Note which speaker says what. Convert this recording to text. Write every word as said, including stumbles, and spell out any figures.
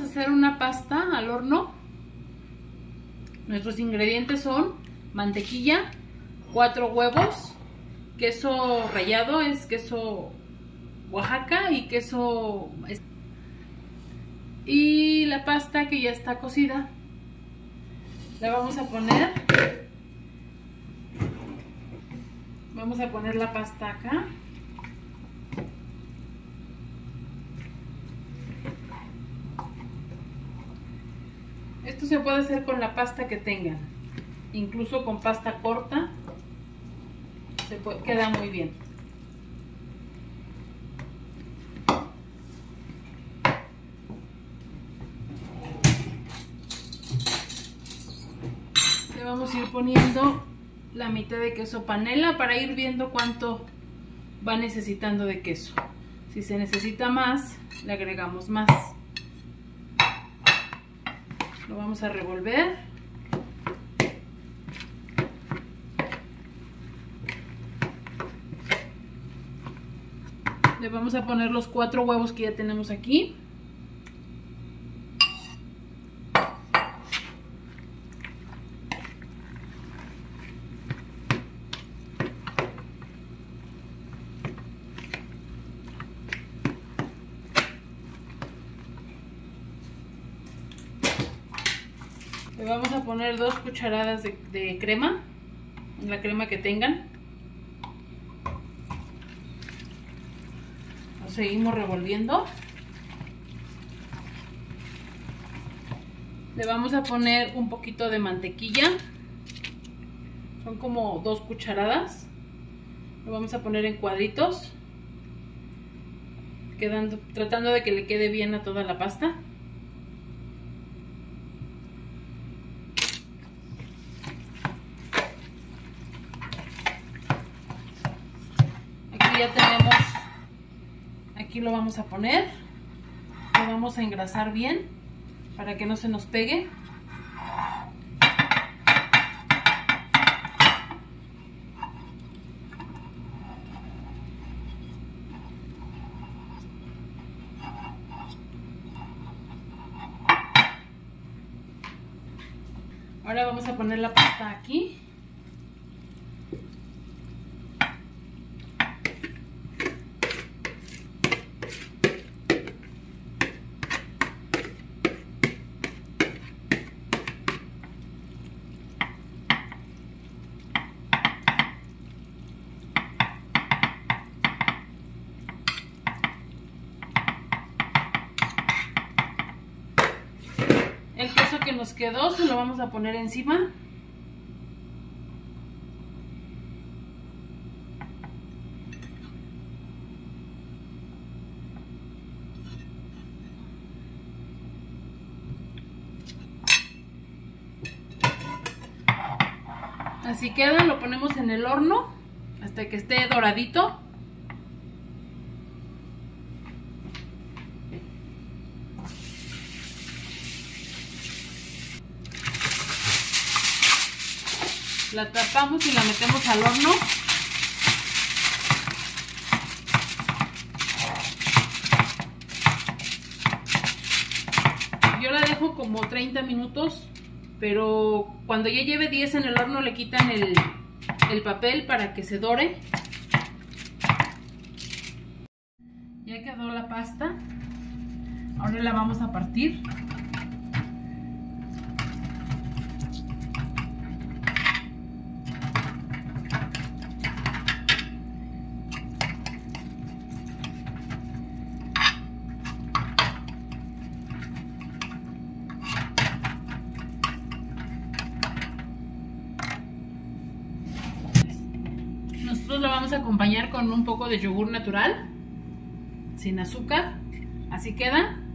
Speaker 1: hacer una pasta al horno. Nuestros ingredientes son mantequilla, cuatro huevos, queso rallado, es queso Oaxaca, y queso... y la pasta que ya está cocida. La vamos a poner. Vamos a poner la pasta acá. Esto se puede hacer con la pasta que tengan, incluso con pasta corta, se puede, queda muy bien. Le vamos a ir poniendo la mitad de queso panela para ir viendo cuánto va necesitando de queso. Si se necesita más, le agregamos más. Lo vamos a revolver. Le vamos a poner los cuatro huevos que ya tenemos aquí. Le vamos a poner dos cucharadas de, de crema, la crema que tengan. Lo seguimos revolviendo. Le vamos a poner un poquito de mantequilla. Son como dos cucharadas. Lo vamos a poner en cuadritos, quedando, tratando de que le quede bien a toda la pasta. Ya tenemos, aquí lo vamos a poner, lo vamos a engrasar bien para que no se nos pegue. Ahora vamos a poner la pasta aquí. El queso que nos quedó se lo vamos a poner encima. Así queda, lo ponemos en el horno hasta que esté doradito. La tapamos y la metemos al horno. Yo la dejo como treinta minutos, pero cuando ya lleve diez en el horno le quitan el, el papel para que se dore. Ya quedó la pasta. Ahora la vamos a partir. Nosotros lo vamos a acompañar con un poco de yogur natural, sin azúcar. Así queda.